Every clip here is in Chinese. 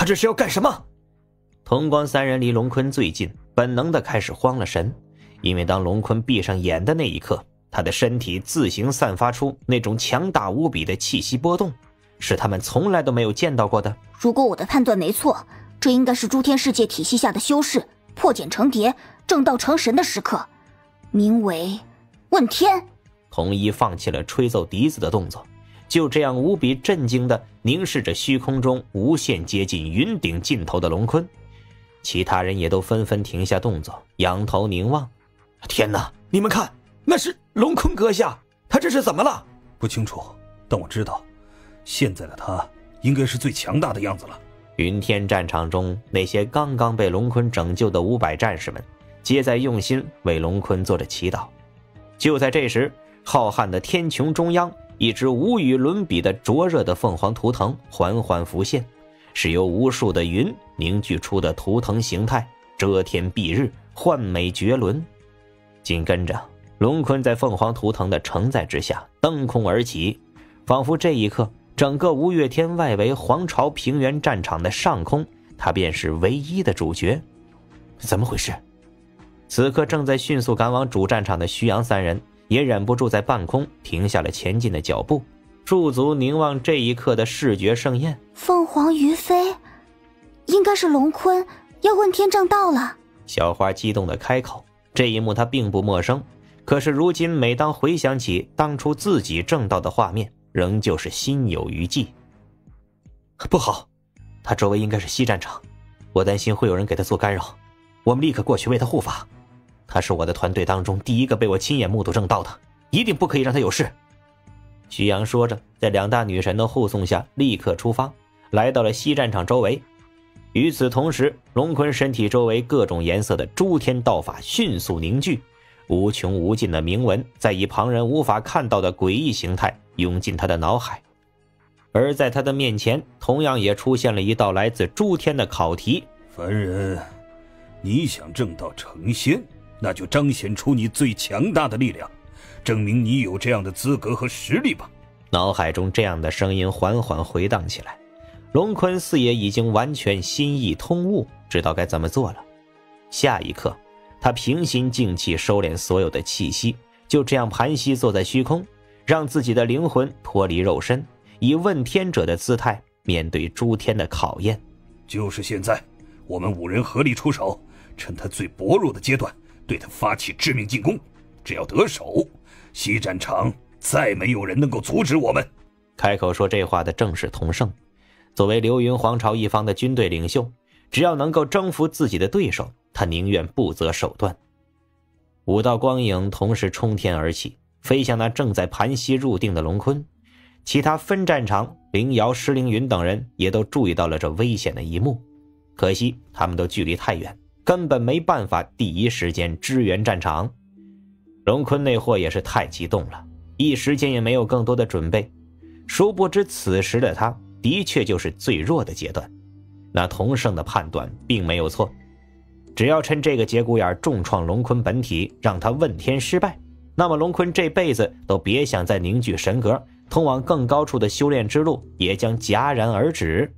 这是要干什么？ 同光三人离龙坤最近，本能的开始慌了神，因为当龙坤闭上眼的那一刻，他的身体自行散发出那种强大无比的气息波动，是他们从来都没有见到过的。 如果我的判断没错，这应该是诸天世界体系下的修士破茧成蝶、正道成神的时刻，名为问天。 统一放弃了吹奏笛子的动作，就这样无比震惊地凝视着虚空中无限接近云顶尽头的龙坤。其他人也都纷纷停下动作，仰头凝望。 天哪，你们看，那是龙坤阁下，他这是怎么了？ 不清楚，但我知道现在的他应该是最强大的样子了。 云天战场中那些刚刚被龙坤拯救的500战士们皆在用心为龙坤做着祈祷。就在这时，浩瀚的天穹中央，一只无与伦比的灼热的凤凰图腾缓缓浮现，是由无数的云凝聚出的图腾形态，遮天蔽日，幻美绝伦。紧跟着，龙坤在凤凰图腾的承载之下登空而起，仿佛这一刻整个吴越天外围皇朝平原战场的上空，他便是唯一的主角。 怎么回事？ 此刻正在迅速赶往主战场的徐阳三人也忍不住在半空停下了前进的脚步，驻足凝望这一刻的视觉盛宴。 凤凰于飞，应该是龙坤要问天正道了。 小花激动地开口，这一幕她并不陌生，可是如今每当回想起当初自己正道的画面，仍旧是心有余悸。 不好，他周围应该是西战场，我担心会有人给他做干扰，我们立刻过去为他护法。他是我的团队当中第一个被我亲眼目睹正道的，一定不可以让他有事。 徐阳说着，在2大女神的护送下立刻出发，来到了西战场周围。与此同时，龙坤身体周围各种颜色的诸天道法迅速凝聚，无穷无尽的铭文在以旁人无法看到的诡异形态涌进他的脑海。而在他的面前，同样也出现了一道来自诸天的考题。 凡人，你想正道成仙，那就彰显出你最强大的力量，证明你有这样的资格和实力吧。 脑海中这样的声音缓缓回荡起来，龙坤似也已经完全心意通悟，知道该怎么做了。下一刻，他平心静气收敛所有的气息，就这样盘膝坐在虚空，让自己的灵魂脱离肉身，以问天者的姿态面对诸天的考验。 就是现在，我们5人合力出手，趁他最薄弱的阶段对他发起致命进攻，只要得手，西战场再没有人能够阻止我们。 开口说这话的正是童胜，作为流云皇朝一方的军队领袖，只要能够征服自己的对手，他宁愿不择手段。5道光影同时冲天而起，飞向那正在盘膝入定的龙坤。其他分战场凌瑶、施凌云等人也都注意到了这危险的一幕，可惜他们都距离太远，根本没办法第一时间支援战场。龙坤那货也是太激动了，一时间也没有更多的准备。殊不知此时的他的确就是最弱的阶段，那童胜的判断并没有错，只要趁这个节骨眼重创龙坤本体，让他问天失败，那么龙坤这辈子都别想再凝聚神格，通往更高处的修炼之路也将戛然而止。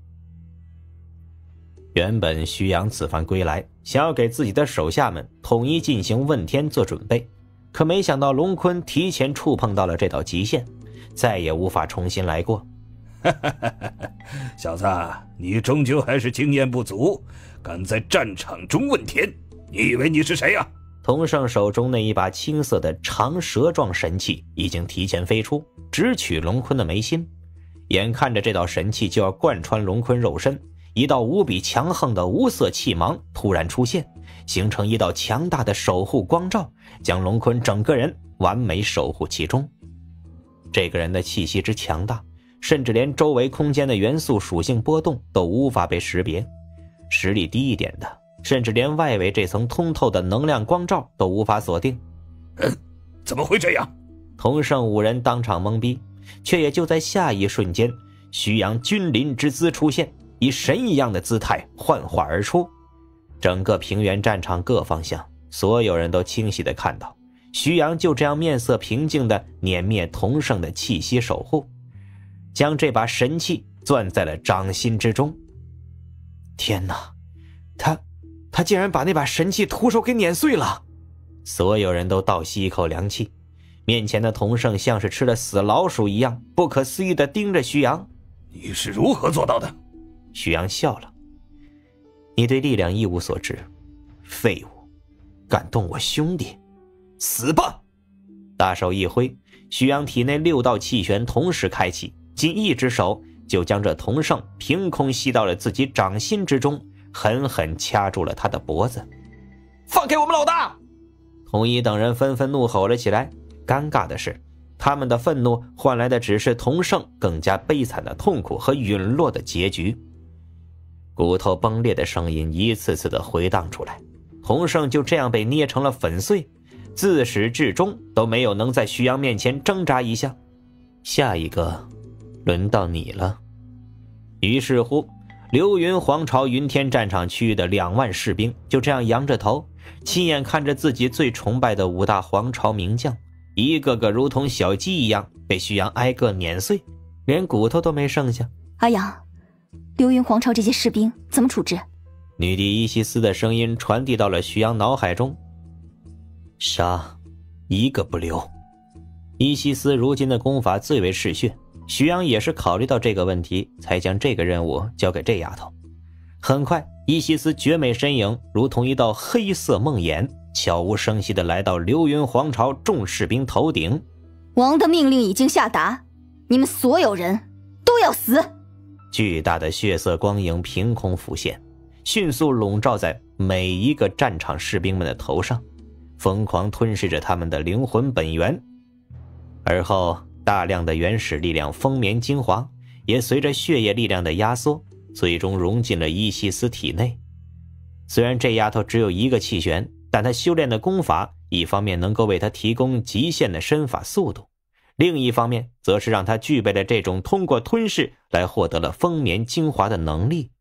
原本徐阳此番归来，想要给自己的手下们统一进行问天做准备，可没想到龙坤提前触碰到了这道极限，再也无法重新来过。 小子，你终究还是经验不足，敢在战场中问天，你以为你是谁呀？ 童胜手中那一把青色的长蛇状神器已经提前飞出，直取龙坤的眉心。眼看着这道神器就要贯穿龙坤肉身，一道无比强横的无色气芒突然出现，形成一道强大的守护光罩，将龙坤整个人完美守护其中。这个人的气息之强大，甚至连周围空间的元素属性波动都无法被识别，实力低一点的甚至连外围这层通透的能量光罩都无法锁定。 怎么会这样？ 同胜5人当场懵逼，却也就在下一瞬间，徐阳君临之姿出现，以神一样的姿态幻化而出。整个平原战场各方向，所有人都清晰地看到，徐阳就这样面色平静地碾灭同胜的气息守护，将这把神器攥在了掌心之中。 天哪，他竟然把那把神器徒手给碾碎了！所有人都倒吸一口凉气，面前的童胜像是吃了死老鼠一样，不可思议地盯着徐阳。 你是如何做到的？ 徐阳笑了。你对力量一无所知，废物，敢动我兄弟，死吧！大手一挥，徐阳体内6道气旋同时开启，仅一只手就将这童胜凭空吸到了自己掌心之中，狠狠掐住了他的脖子。放开我们老大！童一等人纷纷怒吼了起来。尴尬的是，他们的愤怒换来的只是童胜更加悲惨的痛苦和陨落的结局。骨头崩裂的声音一次次的回荡出来，童胜就这样被捏成了粉碎，自始至终都没有能在徐阳面前挣扎一下。下一个轮到你了。于是乎，流云皇朝云天战场区域的2万士兵就这样扬着头，亲眼看着自己最崇拜的5大皇朝名将一个个如同小鸡一样被徐阳挨个碾碎，连骨头都没剩下。 阿阳，流云皇朝这些士兵怎么处置？ 女帝伊西斯的声音传递到了徐阳脑海中。杀，一个不留。伊西斯如今的功法最为嗜血，徐阳也是考虑到这个问题，才将这个任务交给这丫头。很快，伊西斯绝美身影如同一道黑色梦魇，悄无声息地来到流云皇朝众士兵头顶。 王的命令已经下达，你们所有人都要死！ 巨大的血色光影凭空浮现，迅速笼罩在每一个战场士兵们的头上，疯狂吞噬着他们的灵魂本源。而后，大量的原始力量丰绵精华也随着血液力量的压缩，最终融进了伊西斯体内。虽然这丫头只有1个气旋，但她修炼的功法一方面能够为她提供极限的身法速度，另一方面则是让她具备了这种通过吞噬来获得了丰绵精华的能力。